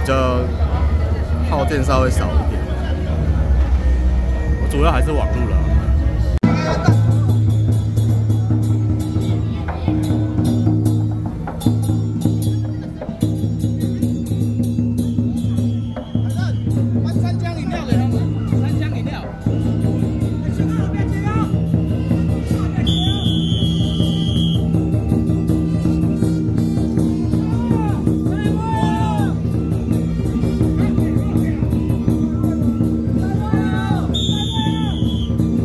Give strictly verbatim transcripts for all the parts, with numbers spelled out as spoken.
比较耗电稍微少一点。我主要还是网路啦。 Come on!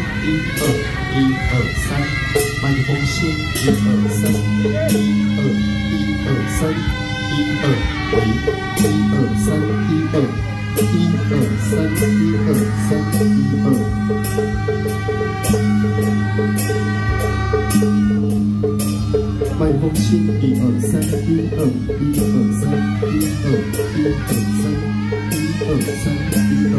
一二一二三，麦克风先一二三，一二一二三，一二喂，一二三一二，一二三一二三一二。麦克风先一二三，一二一二三，一二一二三，一二三一二。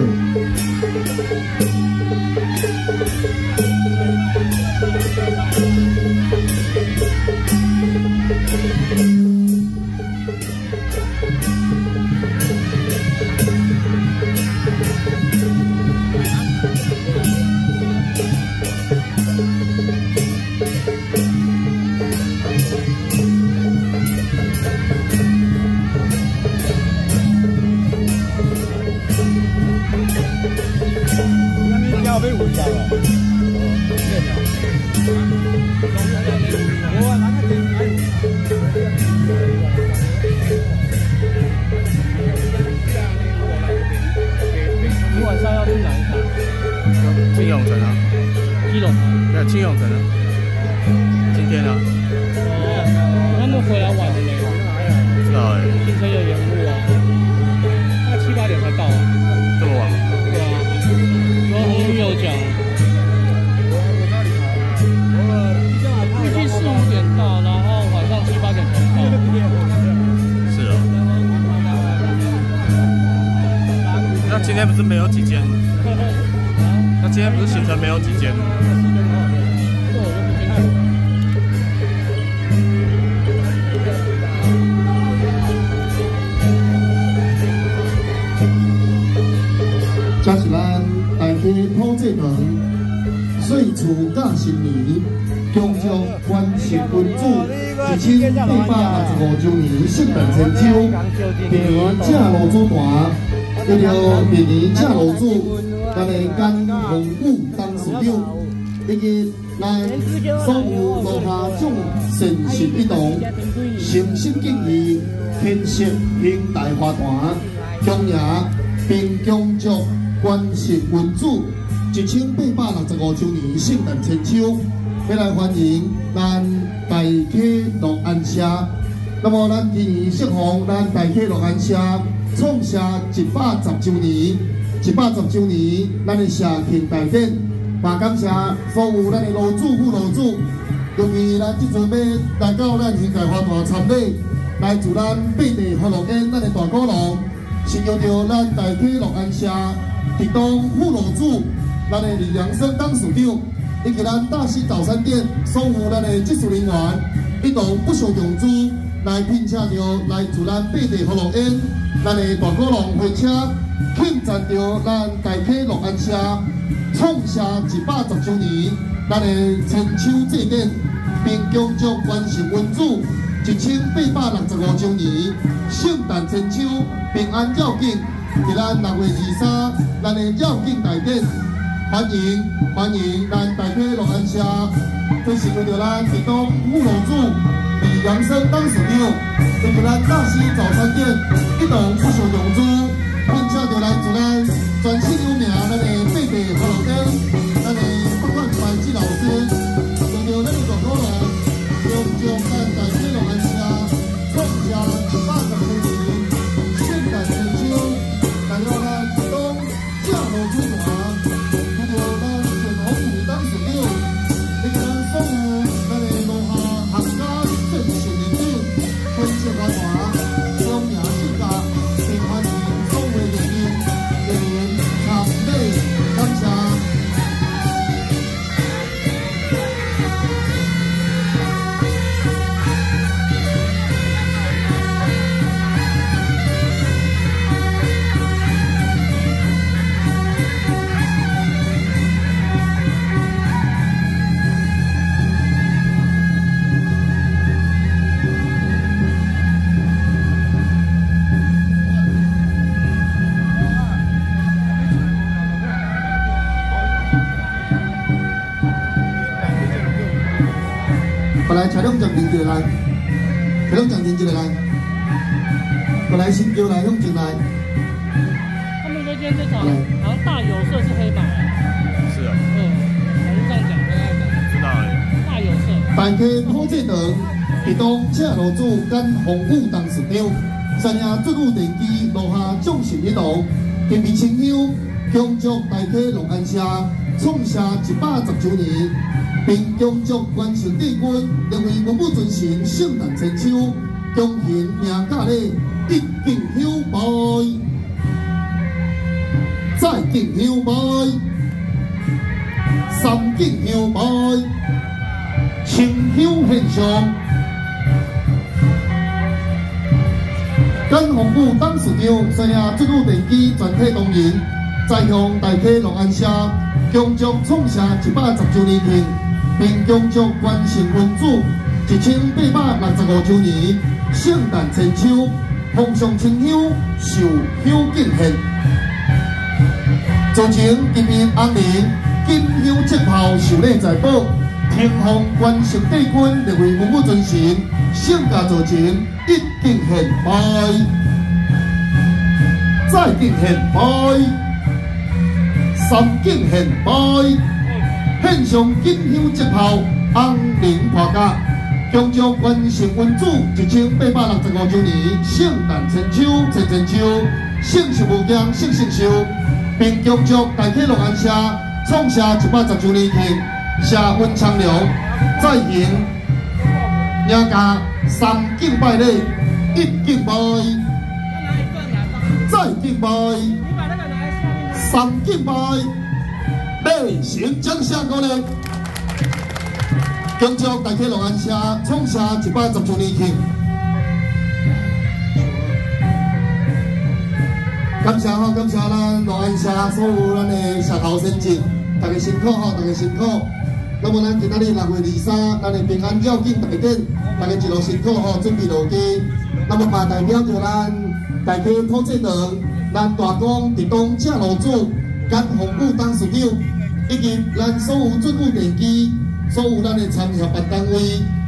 你晚上要去哪一场？ 青永城啊， 基隆。 对，青永城啊。今天啊。 哦，他们回来晚了没？ 不知道哎。 行程有延误啊，那七八点才到啊。 这么晚吗？ 对啊，昨天红玉有讲。预计四五点到，然后晚上七八点才到。 是哦。那今天不是没有几间？那今天不是行程没有几间？ 这我就不清楚。 这是咱大溪土祭堂岁初甲新年。中将关系君主一千八百二十五周年圣诞千秋，明年正路子大，一条明年正路子，咱的甘洪武董事长，以及咱所有路下众善心一同，诚心敬意，天设兴大花坛，恭迎并恭祝关系君主一千八百六十五周年圣诞千秋。要来欢迎咱大溪乐安社，那么咱今年适逢咱大溪乐安社创社一百十周年，一百十周年，咱的社庆大典，嘛感谢所有咱的楼主副楼主，尤其咱即阵要来到咱兴大花坛参礼，来自咱八地福乐园咱的大鼓楼，是由着咱大溪乐安社提督副楼主，咱的李良生董事长。以及咱大溪早餐店所有咱的技术人员，一同不惜用资来聘请着来自咱八地福乐园，咱的大鼓浪火车，庆赞着咱大溪乐安社创社一百十周年，咱的千秋祭典，并恭祝关系君主一千八百六十五周年，圣诞千秋平安绕境，伫咱六月二三，咱的绕境大典。欢迎欢迎咱大溪乐安社，这是为着咱提督副楼主李阳生董事长，以及咱大溪早餐店一同不惜融资，并且着来自咱全市有名咱的八地福乐园，咱的北管白志老师，为着咱的大鼓浪，恭祝咱大溪乐安社创社一百十周年，圣诞千秋，代表咱提督正路主团。来，车辆暂停一下来，车辆暂停一下来，过来新桥来向前来。 他们说今天这场好像大有色是黑马。 是啊。 嗯。 大溪普济堂，地东赤路子跟风雨同时长，三亚准武电机落下众神一路，天边清香，恭祝大溪龙安社创下一百十周年，并恭祝元神帝君两位文武尊神圣诞千秋，恭喜赢家礼一敬香杯，再敬香杯，三敬香杯。 清香现象，跟红布董事长三亚准武电机全体同仁，再向大溪龙安社恭祝创下一百十周年庆，并恭祝元神君主一千八百六十五周年，圣诞千秋，奉上清香，受香敬献。造成今年红年金香节炮受礼在宝。 天奉元神帝君列为文武尊神，圣驾造成一敬献杯，再敬献杯，三敬献杯，献上金香节炮，红绫破甲，恭祝元神君主一千八百六十五周年，圣诞千秋千千秋，圣寿无疆圣圣寿，并恭祝大溪龙安社创下一百十周年庆。 社温昌良，再行赢家三敬拜礼，一敬拜，再敬拜，三敬拜，礼成奖赏鼓励，恭祝大溪龙安社创下一百十周年庆。感谢吼，感谢咱龙安社所有咱的社头先进，大家辛苦吼，大家辛苦。 那么咱今仔日六月二三，咱的平安绕境大典，大家一路辛苦吼，准备落机。那么嘛代表着咱大溪普济堂、咱大公地东赤路子、跟洪武董事长，以及咱所有准武电机、所有咱的参协办单位，